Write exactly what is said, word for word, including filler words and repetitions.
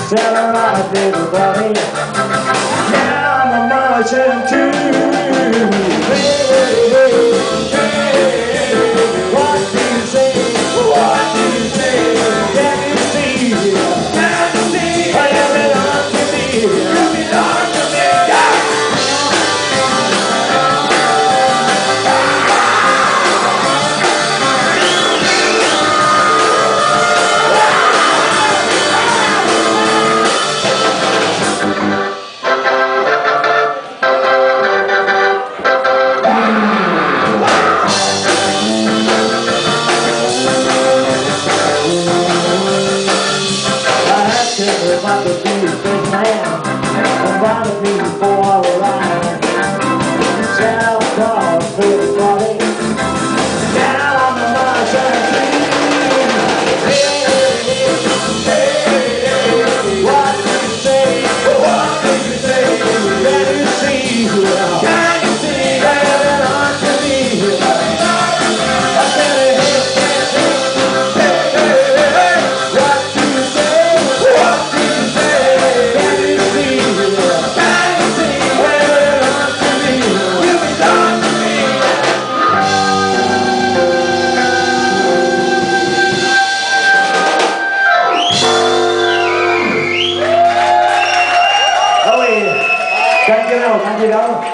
Terrorize everybody. Now I'm a marching too. Hey, hey, hey, hey. What do you say? What do you say? Can you see? Can you see? Oh, you belong to me. You belong to me. Yeah. About to be a big man, about to be before I arrive. Sell cars for everybody. Now I'm a marching team. Hey, hey, hey, hey, what do you say? What do you say? Can you see? Can you see? Can you see? I said, hey, hey, hey, hey, hey, what do you say? What do you say? Can you see? Can you see? Well, to me, you belong to me. Thôi, chẳng chứ đâu, chẳng chứ đâu.